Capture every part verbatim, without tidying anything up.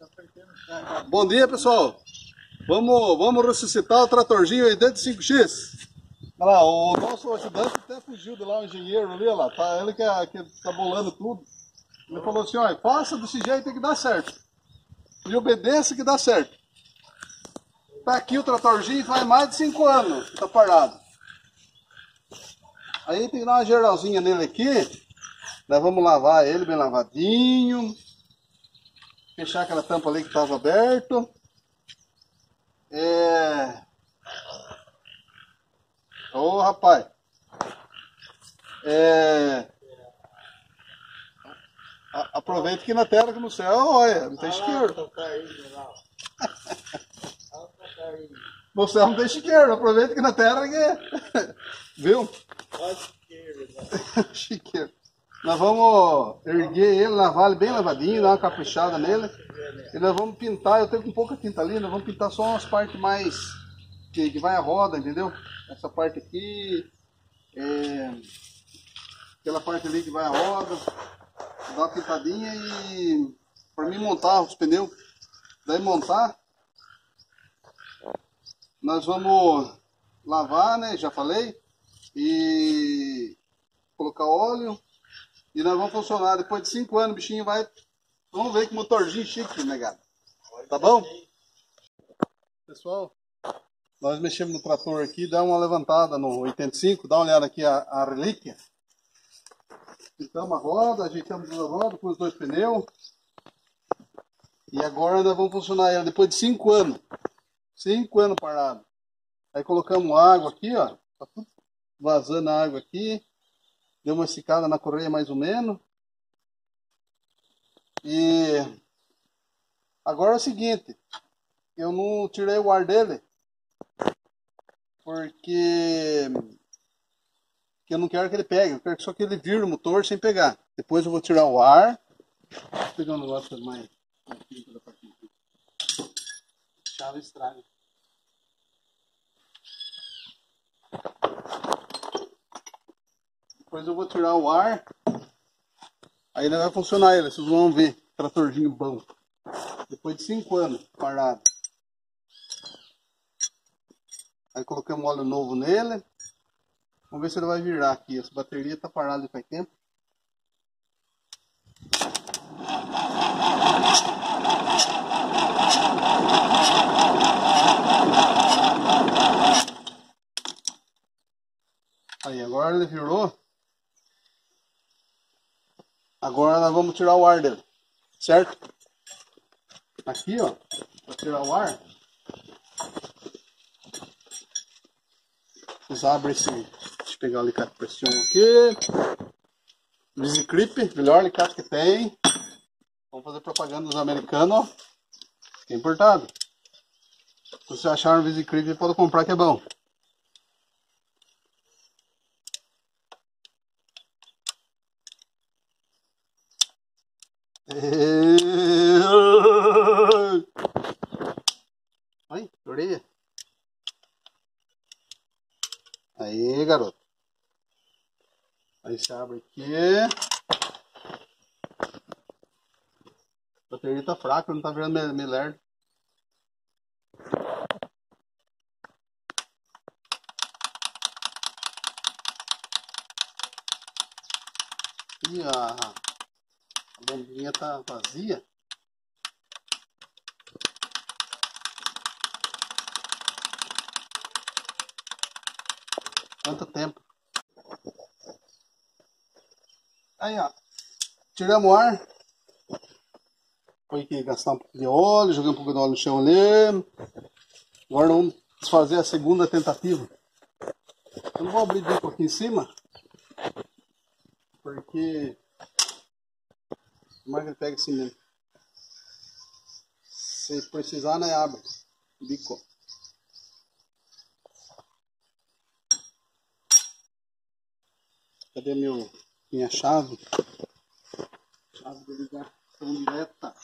Bom dia, pessoal. Vamos, vamos ressuscitar o tratorzinho oitenta e cinco X. Olha lá, o nosso ajudante até fugiu de lá, o engenheiro ali, olha lá. Tá, ele que, é, que tá bolando tudo. Ele falou assim, olha, faça desse jeito que dá certo. E obedeça que dá certo. Tá aqui o tratorzinho faz mais de cinco anos que tá parado. Aí tem que dar uma geralzinha nele aqui. Nós vamos lavar ele bem lavadinho. Fechar aquela tampa ali que estava aberta. É... Ô, oh, rapaz. É... A aproveita que na terra que no céu, olha, não tem chiqueiro. No céu não tem chiqueiro, aproveita que na terra que... Viu? Chiqueiro. Nós vamos erguer ele, lavar ele bem lavadinho, dar uma caprichada nele. E nós vamos pintar, eu tenho com pouca tinta ali, nós vamos pintar só umas partes mais que, que vai a roda, entendeu? Essa parte aqui, é, aquela parte ali que vai a roda, dar uma pintadinha e para mim montar os pneus. Daí montar, nós vamos lavar, né? Já falei, e colocar óleo. E nós vamos funcionar, depois de cinco anos o bichinho vai... Vamos ver que motorzinho chique, negado. Tá bom? Pessoal, nós mexemos no trator aqui, dá uma levantada no oitenta e cinco, dá uma olhada aqui a, a relíquia. Pintamos a roda, ajeitamos a roda com os dois pneus. E agora nós vamos funcionar ela depois de cinco anos. cinco anos parado. Aí colocamos água aqui, ó. Tá tudo vazando a água aqui. Deu uma esticada na correia mais ou menos. E agora é o seguinte, eu não tirei o ar dele, porque eu não quero que ele pegue, eu quero só que ele vire o motor sem pegar. Depois eu vou tirar o ar. Vou pegar um negócio mais... Chave estraga. Depois eu vou tirar o ar. Aí ele vai funcionar ele, vocês vão ver. Tratorzinho bom. Depois de cinco anos parado. Aí colocamos óleo novo nele. Vamos ver se ele vai virar aqui. Essa bateria está parada faz tempo. Aí agora ele virou. Agora nós vamos tirar o ar dele, certo? Aqui, ó, para tirar o ar, vocês abrem esse, deixa eu pegar o alicate de pressão aqui, VisiClip, melhor alicate que tem. Vamos fazer propaganda dos americanos, ó, que é importado. Se você achar um VisiClip, pode comprar que é bom. Ai, orelha. Aí, garoto. Aí você abre aqui. A bateria tá fraca, não tá virando me lerdo. E a, a bombinha tá vazia. Quanto tempo? Aí, ó. Tiramos o ar. Foi que gastar um pouco de óleo, joguei um pouco de óleo no chão ali. Agora vamos fazer a segunda tentativa. Eu não vou abrir bico aqui em cima, porque mais que ele pega assim mesmo. Se precisar, né, abre o bico. Cadê meu, minha chave? Chave de ligação direta.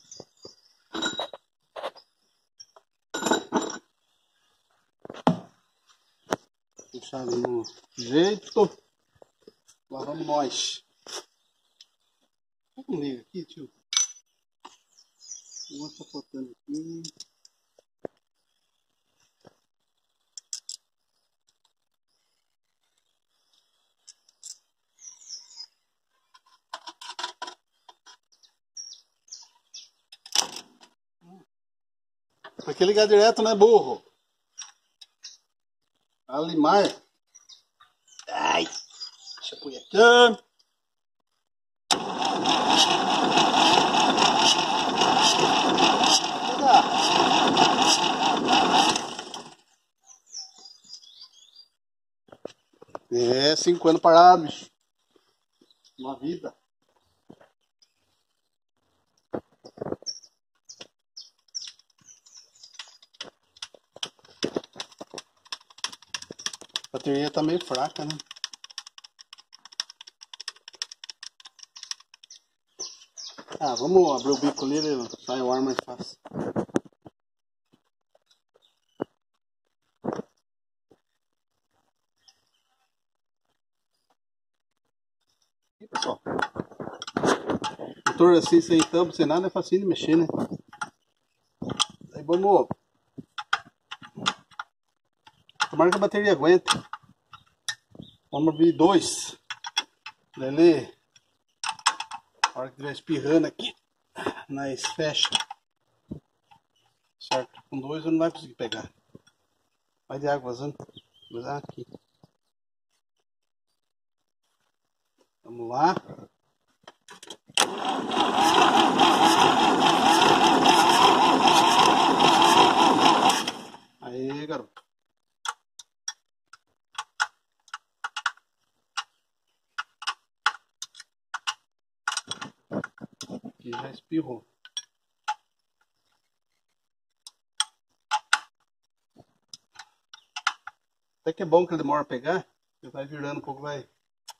Chave no jeito. Lá vamos nós. Não liga aqui, tio. Vou sapotando aqui. Pra que ligar direto, né, burro? Alimar. Ai, deixa eu pôr aqui. É, cinco anos parado, bicho. Uma vida. A bateria tá meio fraca, né? Ah, vamos abrir o bico ali e sai o ar mais fácil. E pessoal, motor assim, sem tampo, sem nada, é facinho de mexer, né? Aí vamos... Tomara que a bateria aguente. Vamos abrir dois. Ele... A hora que estiver espirrando aqui, nós fecha. Certo? Com dois eu não vai conseguir pegar. Vai de água vazando. Vou usar aqui. Vamos lá. Aí, garoto. Aqui já espirrou. Até que é bom que ele demora a pegar. Ele vai virando um pouco, vai.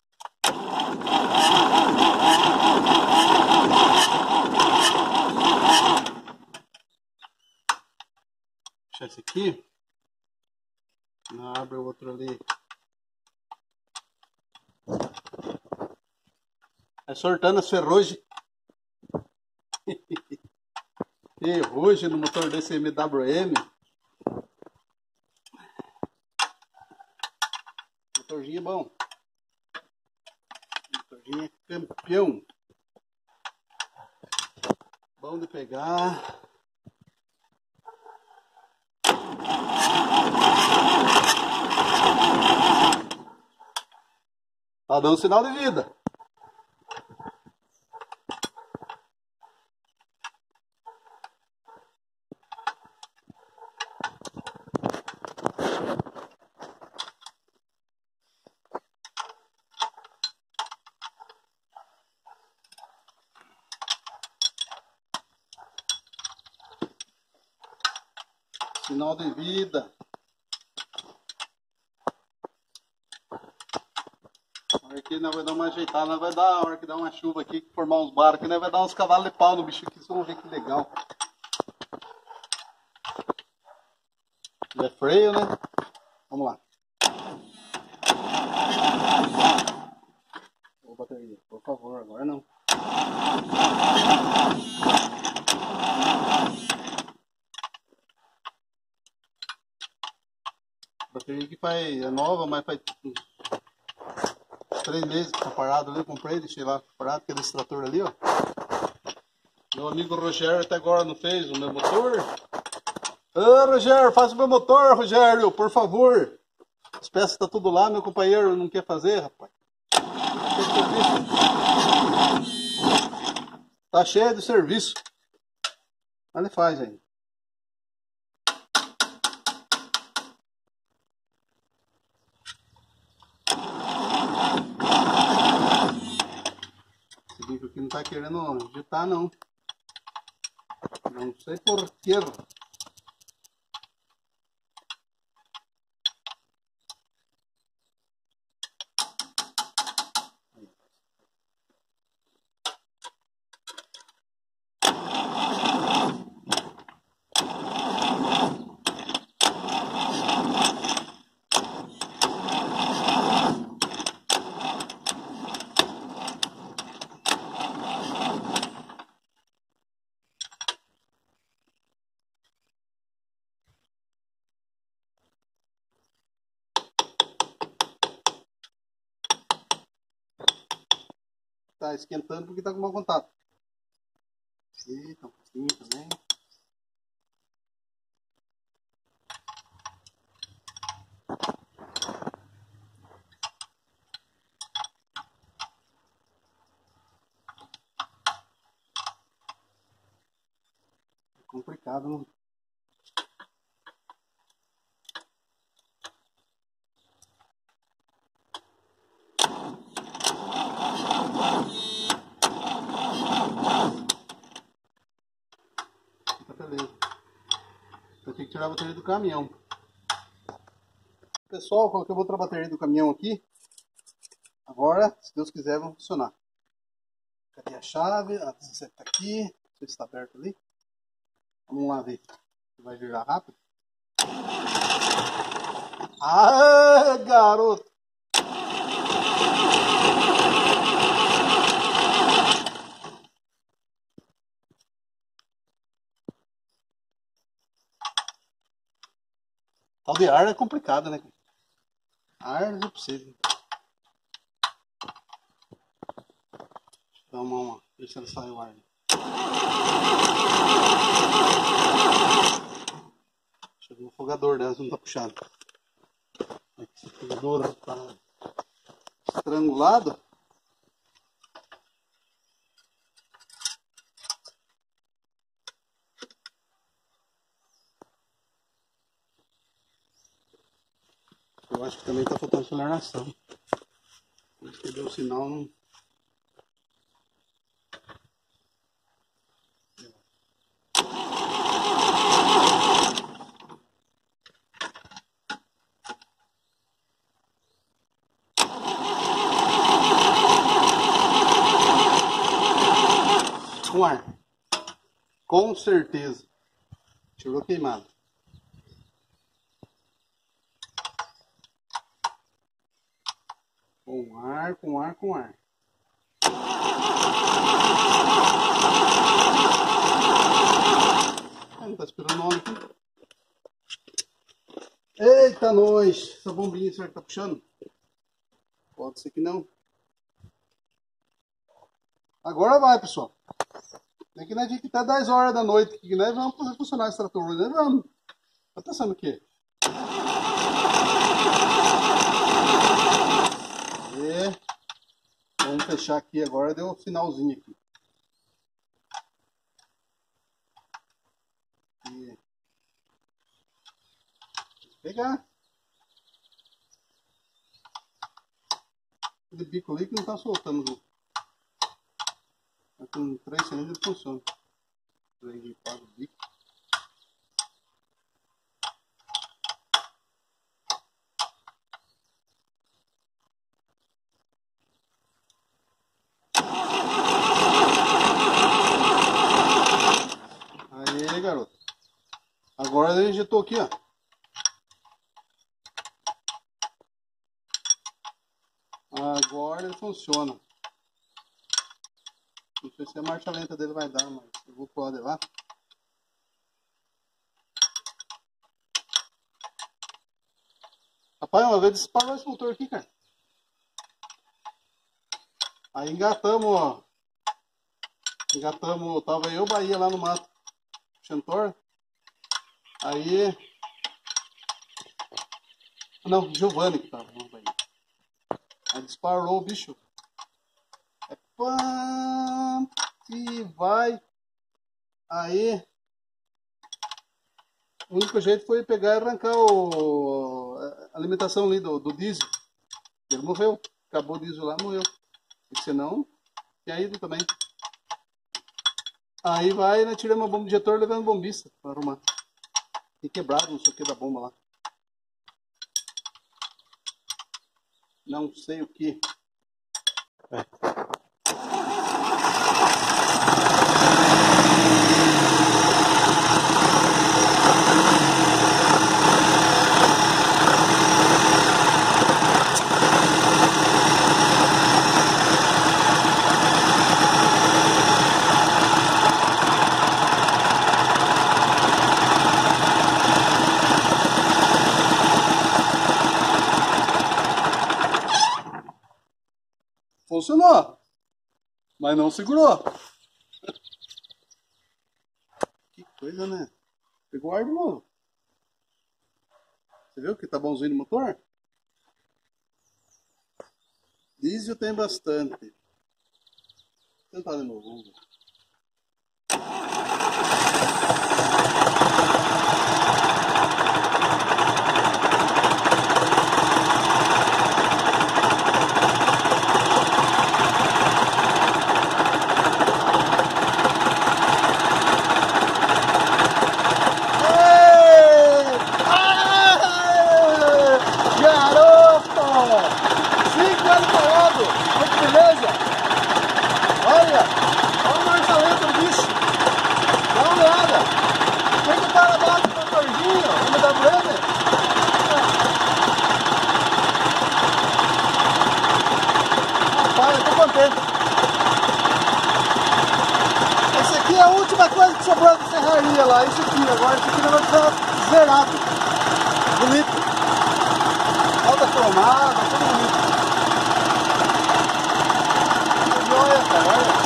Deixa esse aqui. Abre o outro ali. Vai sortando as ferrugem. Ferrugem no motor desse M W M. Motorzinho é bom. Motorzinho é campeão. Bom de pegar. Tá dando sinal de vida. Sinal de vida. A hora que nós vai dar uma ajeitada, nós vai dar, a hora que dá uma chuva aqui, formar uns barcos, nós vai dar uns cavalos de pau no bicho aqui, vocês vão ver que legal. É freio, né? Vamos lá. Ô, bateria, por favor, agora não. A bateria que faz, é nova, mas faz três meses que tá parado ali, eu comprei, deixei lá parado, aquele extrator ali, ó. Meu amigo Rogério até agora não fez o meu motor. Ô, Rogério, faça o meu motor, Rogério, por favor. As peças tá tudo lá, meu companheiro não quer fazer, rapaz. Tá cheio de serviço. Mas ele faz aí. Esse bico aqui não tá querendo agitar, não. Não sei porquê. tá esquentando porque tá com mau contato. Eita, um pouquinho também. É complicado, não? Tá beleza. Eu tenho que tirar a bateria do caminhão. Pessoal, coloquei outra bateria do caminhão aqui. Agora, se Deus quiser, vai funcionar. Cadê a chave? A dezessete tá aqui. Não sei se está aberto ali. Vamos lá ver. Vai virar rápido. Ah, garoto! Tal de ar é complicado, né? Ar não é possível. Dá uma mão, deixa ele sair o ar. Chegou o afogador dela, não tá puxando. Esse afogador tá estrangulado. Eu acho que também tá faltando aceleração. Acho que deu o sinal, não. Com ar. Com certeza. Tirou queimado. Com ar, com ar, com ar. Ah, não tá esperando o nome aqui. Eita, nós! Essa bombinha, será que tá puxando? Pode ser que não. Agora vai, pessoal. Tem que, né, que até dez horas da noite que né, vamos fazer funcionar esse trator, né? Vamos. Tá pensando o quê? E vamos fechar aqui agora, deu um finalzinho aqui. E... pegar. Aquele bico ali que não tá soltando. Tá com três cilindros ele funciona. Aí paga o bico. Aí, garoto. Agora ele injetou aqui, ó. Agora ele funciona. Não sei se a marcha lenta dele vai dar, mas eu vou pular de lá. Rapaz, uma vez disparou esse motor aqui, cara. Aí engatamos, ó. Engatamos, tava eu, Bahia, lá no mato. Xantor. Aí... não, Giovanni que tava no Bahia. Aí disparou o bicho. É pam, e vai. Aí... o único jeito foi pegar e arrancar o... a alimentação ali do, do diesel. Ele morreu. Acabou o diesel lá, morreu. Porque senão, tinha ido também. Aí vai, né, tiramos a bomba de injetor levando bombista para arrumar. E quebrado, não sei o que da bomba lá. Não sei o que. É. Funcionou. Mas não segurou. Que coisa, né? Pegou ar de novo. Você viu que tá bonzinho no motor? Diesel tem bastante. Vou tentar de novo, vamos ver. Esse aqui é a última coisa que sobrou da serraria lá, isso aqui, agora isso aqui vai ficar zerado, bonito, alta cromada, tudo bonito. Olha, cara, olha.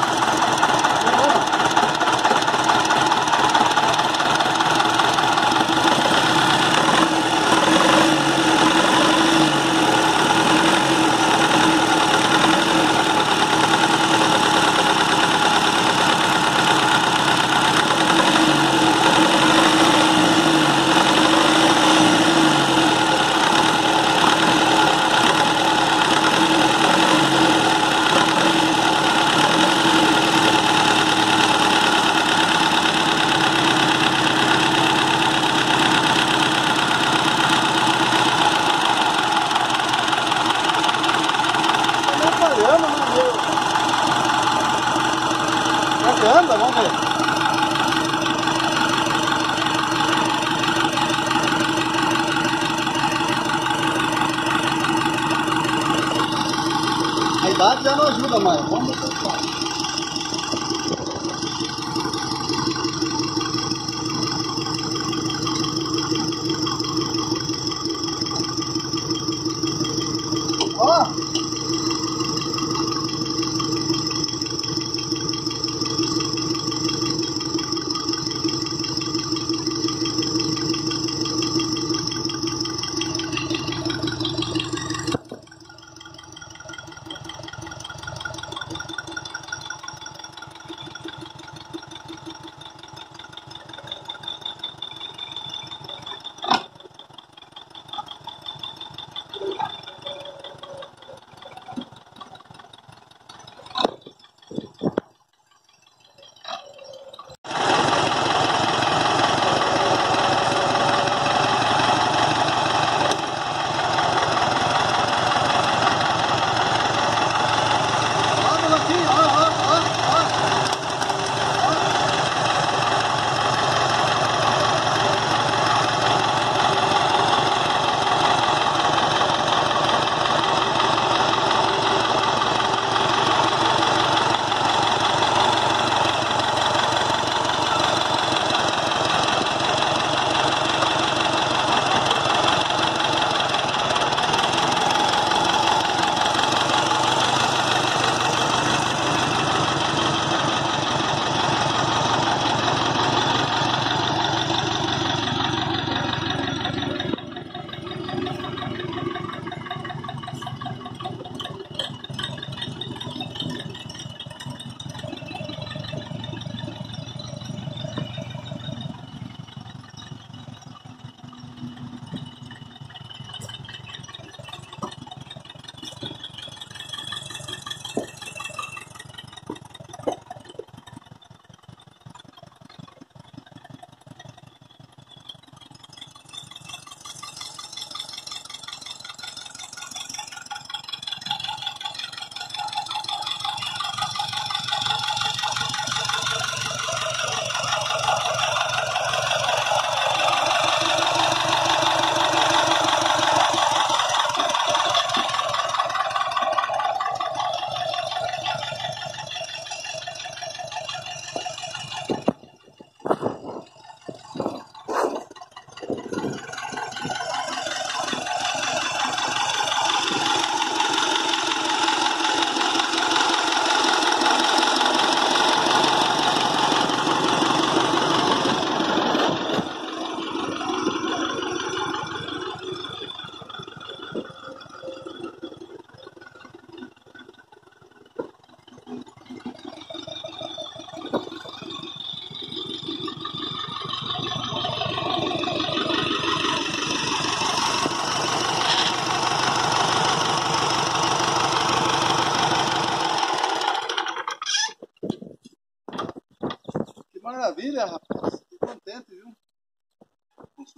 Anda, vamos ver. A idade já não ajuda mais. Vamos ver o que faz. Ó!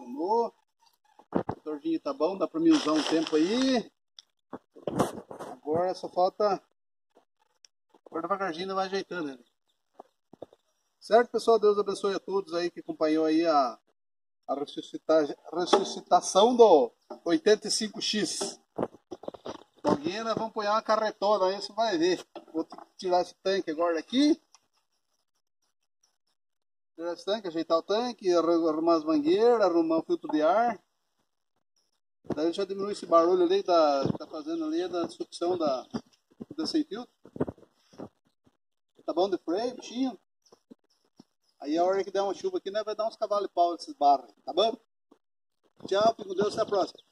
arrumou. O motorzinho tá bom, dá pra me usar um tempo aí. Agora só falta... Agora devagarzinho vai ajeitando ele. Certo, pessoal? Deus abençoe a todos aí que acompanhou aí a, a ressuscita... ressuscitação do oitenta e cinco X. Alguém nós vamos pôr uma carretona aí, você vai ver. Vou ter que tirar esse tanque agora daqui. Tirar esse tanque, ajeitar o tanque, arrumar as mangueiras, arrumar o filtro de ar. Daí já diminui esse barulho ali da, que tá fazendo ali, da sucção da, da sem filtro. Tá bom de freio, bichinho. Aí a hora que der uma chuva aqui, né, vai dar uns cavalos de pau nesses barros, tá bom? Tchau, fique com Deus, até a próxima.